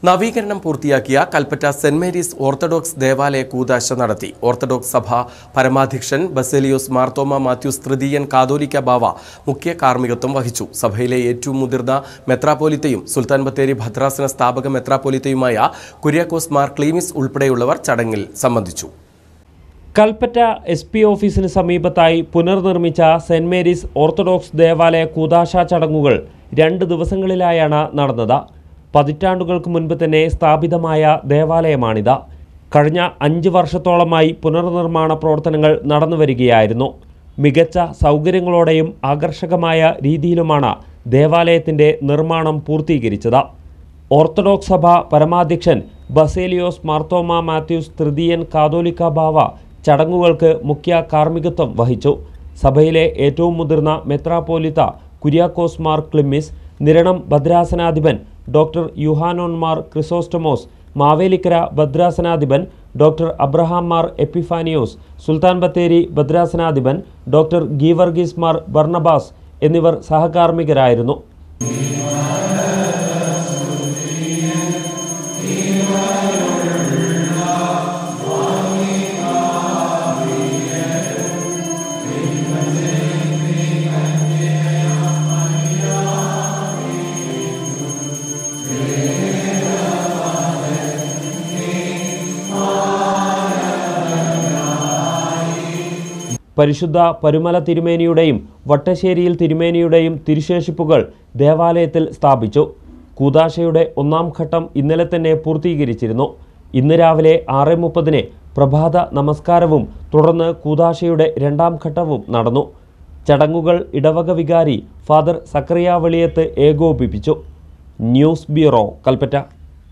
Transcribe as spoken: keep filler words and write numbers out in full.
നവീകരണം പൂർത്തിയാക്കിയ Kalpetta saint Mary's orthodox ദേവാലയ കൂദാശ നടത്തി. ഓർത്തഡോക്സ് സഭ പരമാധ്യക്ഷൻ ബസേലിയോസ് മാർത്തോമ മാത്യൂസ് തൃതീയൻ കാതോലിക്ക ബാവ മുഖ്യ കാർമ്മികത്വം വഹിച്ചു. സഭയിലെ ഏറ്റവും മുതിർന്ന മെത്രാപ്പോലിത്തയും സുൽത്താൻ ബത്തേരി ഭദ്രാസന സ്ഥാപക മെത്രാപ്പോലിത്തയുമായ കുര്യാക്കോസ് മാർ ക്ലീമിസ് ഉൾപ്പെടെയുള്ളവർ ചടങ്ങിൽ സംബന്ധിച്ചു. കൽപ്പറ്റ എസ് പി ഓഫീസിന് സമീപത്തായി പുനർനിർമ്മിച്ച സെന്റ് മേരീസ് ഓർത്തഡോക്സ് ദേവാലയ കൂദാശ ചടങ്ങുകൾ രണ്ട് ദിവസങ്ങളിലായാണ് നടന്നത്. പതിറ്റാണ്ടുകൾക്ക് മുൻപ് തന്നെ സ്ഥാപിതമായ ദേവാലയമാണിത്. കഴിഞ്ഞ അഞ്ച് വർഷത്തോളമായി പുനർനിർമ്മാണ പ്രവർത്തനങ്ങൾ നടന്നുവരികയായിരുന്നു. മികച്ച സൗകര്യങ്ങളോടെയും ആകർഷകമായ രീതിയിലുമാണ് ദേവാലയത്തിൻ്റെ നിർമ്മാണം പൂർത്തീകരിച്ചത്. ഓർത്തഡോക്സ് സഭ പരമാധ്യക്ഷൻ ബസേലിയോസ് മാർത്തോമ മാത്യൂസ് തൃതീയൻ കാതോലിക്ക ബാവ ചടങ്ങുകൾക്ക് മുഖ്യ കാർമ്മികത്വം വഹിച്ചു. സഭയിലെ ഏറ്റവും മുതിർന്ന മെത്രാപ്പോലിത്ത കുര്യാക്കോസ് മാർ ക്ലിമ്മിസ്, നിരണം ഭദ്രാസനാധിപൻ ഡോക്ടർ യുഹാനോൻ മാർ ക്രിസോസ്റ്റമോസ്, മാവേലിക്കര ഭദ്രാസനാധിപൻ ഡോക്ടർ അബ്രഹാം മാർ എപ്പിഫാനിയോസ്, സുൽത്താൻ ബത്തേരി ഭദ്രാസനാധിപൻ ഡോക്ടർ ഗീവർഗീസ് മാർ ബർണബാസ് എന്നിവർ സഹകാർമ്മികരായിരുന്നു. പരിശുദ്ധ പരുമല തിരുമേനിയുടെയും വട്ടശ്ശേരിയിൽ തിരുമേനിയുടെയും തിരുശേഷിപ്പുകൾ ദേവാലയത്തിൽ സ്ഥാപിച്ചു. കൂദാശയുടെ ഒന്നാം ഘട്ടം ഇന്നലെ തന്നെ പൂർത്തീകരിച്ചിരുന്നു. ഇന്ന് രാവിലെ ആറ് മുപ്പതിന് പ്രഭാത നമസ്കാരവും തുടർന്ന് കൂദാശയുടെ രണ്ടാം ഘട്ടവും നടന്നു. ചടങ്ങുകൾ ഇടവക വികാരി ഫാദർ സക്കറിയ വെളിയത്ത് ഏകോപിപ്പിച്ചു. News bureau, Kalpetta.